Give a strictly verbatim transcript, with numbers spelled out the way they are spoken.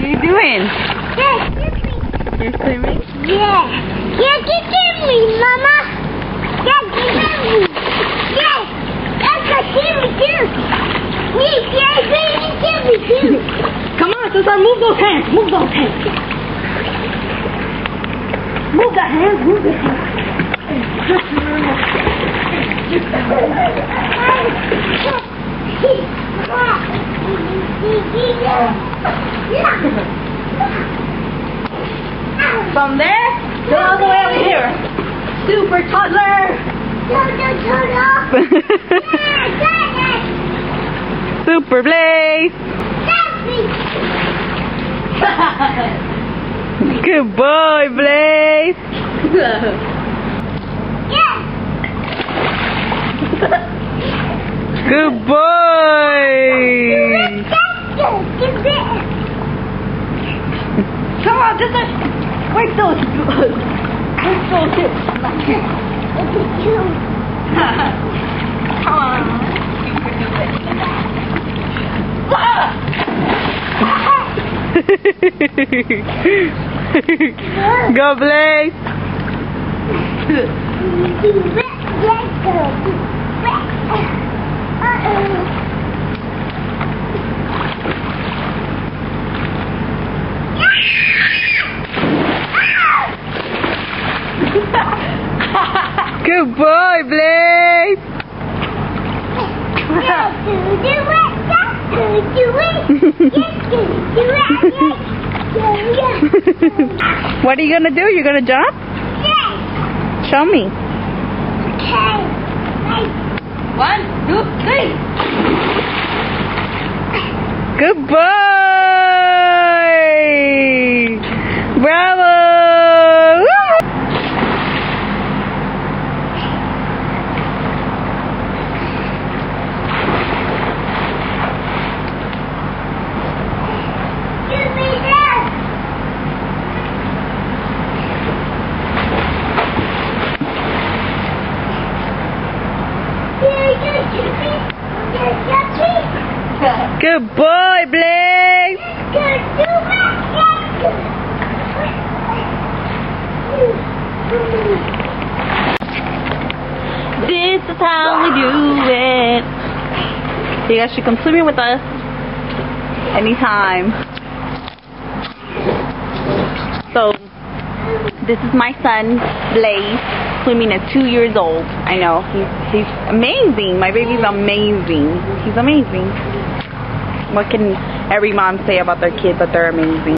you doing? Yes, You're swimming? yeah. Yeah, get me, Mama. Yeah, get me. Yes, that's what get me too. Yes, yes, baby, get me too. Come on, Cesar, move those hands. Move those hands. Move that hands. Move the hands. From there, go all the way over here. Super toddler. Super Blaze. Good boy, Blaze. Good boy. Come on, just a, where's those, where's those hips? Come on. Go, Blaze. Good boy, Blaze. What are you gonna do? You're gonna jump? Yes. Show me. Okay. One, two, three. Good boy. Bravo. Good boy, Blaze. This is how we do it. You guys should come swimming with us anytime. So, this is my son, Blaze, swimming at two years old. I know, he's, he's amazing. My baby's amazing. He's amazing. What can every mom say about their kid, but they're amazing?